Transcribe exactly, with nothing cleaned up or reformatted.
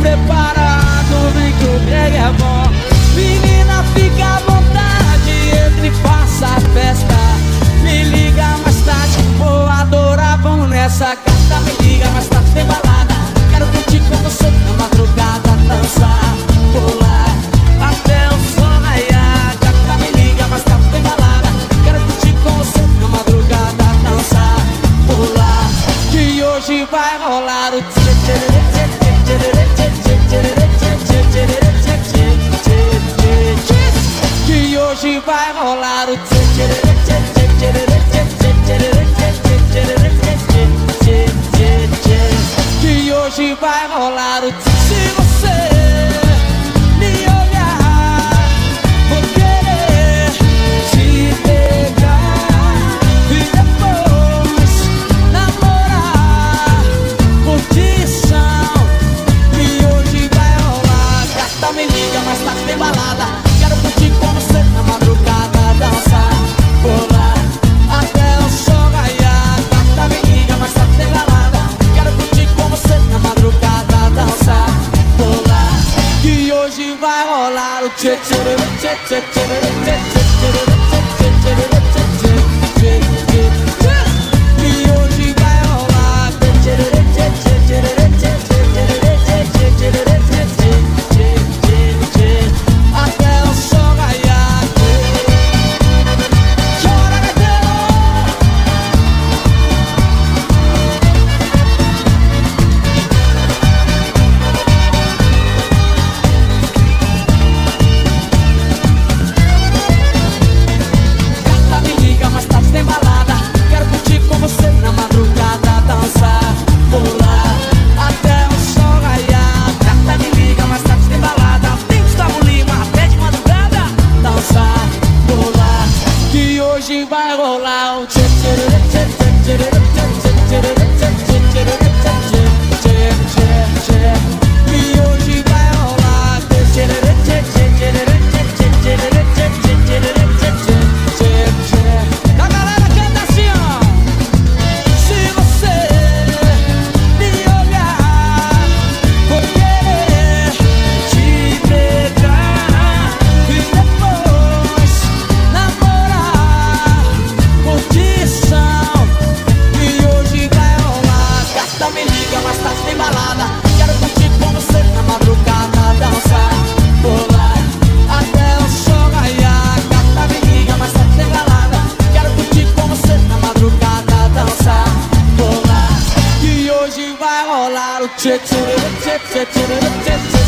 preparado, vem que o brega é bom. Menina, fica à vontade, entre e faça a festa. Me liga mais tarde, vou adorar, vamos nessa. Gata, me liga mais tarde, tem balada. Quero curtir com você na madrugada, dançar, pular até o sol raiar. Gata, me liga mais tarde, tem balada. Quero curtir com você na madrugada, dançar, pular. Que hoje vai rolar o tchê tchê tchê tchê tchê tchê tchê tchê tchê tchê. Que hoje vai rolar o tchê tchê tchê tchê tchê tchê tchê tchê. Que hoje vai rolar o tchê. Se você me olhar, vou querer te pegar e depois namorar, curtição. Que hoje vai rolar. Gata, me liga, mas tá tem balada. Quero curtir com você na madrugada, dançar, pular até o sol raiar. Gata, me liga, mas tá tem balada. Quero curtir com você na madrugada, dançar, pular. Que hoje vai rolar o tchê tchê tchê tchê tchê tchê tchê tchê tchê tchê tchê. Que hoje vai rolar tchê tchê tchê tchê tchê tchê tchê tchê tchê até o sol raiar. Chora, gaiteiro! Gata, me liga, mais tarde tem balada. Quero curtir com você na madrugada, dançar, pular até o sol raiar. Gata, me liga, mais tarde tem balada. Tem Gustavo Lima até de madrugada, dançar, pular. Que hoje vai rolar o tchê tchê tchê tchê tchê tchê tchê tchê tchê. Que hoje vai rolar tchê tchê tchê tchê tchê tchê tchê. A galera canta assim, ó. Se você me olhar, vou querer te pegar e depois namorar, curtição. Que hoje vai rolar. Gata, me liga, mais tarde tem balada. Quero curtir com você na madrugada, dançar, pular até o sol raiar. Gata, me liga, mais tarde tem balada. Quero curtir com você na madrugada, dançar, pular. Que hoje vai rolar o tchê tchê tchê tchê tchê tchê.